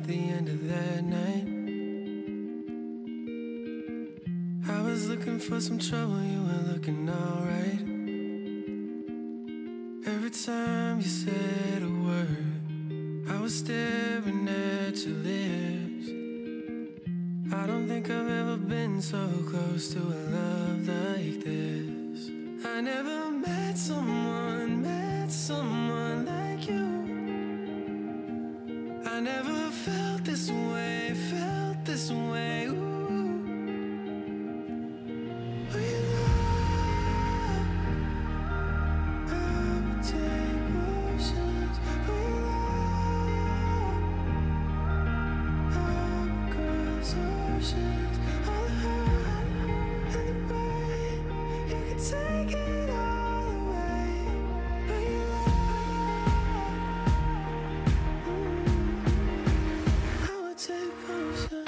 the end of that night. I was looking for some trouble, you were looking alright. Every time you said a word, I was staring at your lips. I don't think I've ever been so close to a love like this. I never met someone like you. I never felt this way, ooh. For your love, I would take potions. For your love, I would cross oceans. All the hurt and the pain, you could take it all away. For your love, I would take potions.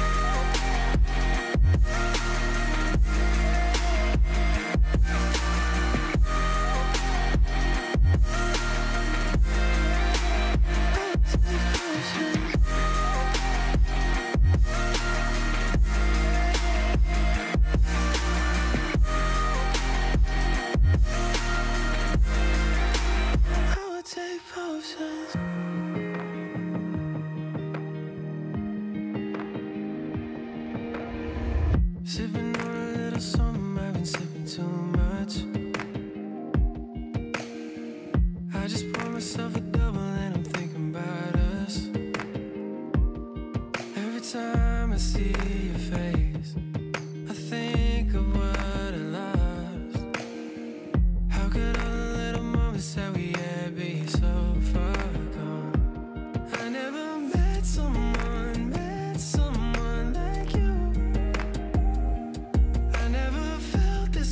Sipping on a little something, I've been sipping too much. I just pour myself a double and I'm thinking about us. Every time I see your face, I think of what I lost. How could all the little moments that we had be so far gone? I never met someone like you. I never felt this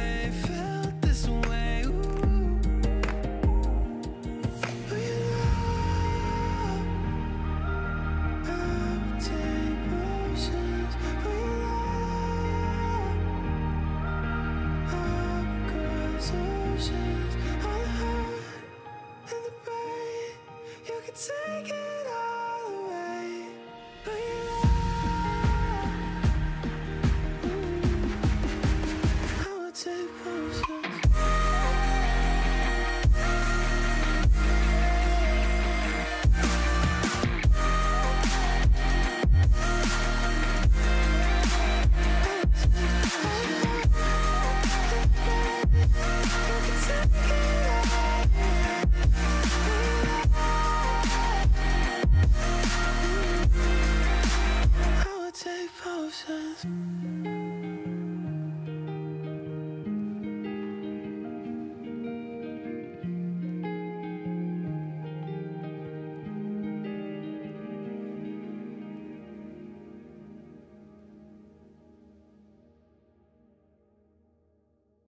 way, ooh. For your love, I would take potions. For your love, I would cross oceans. All the hurt and the pain, you could take it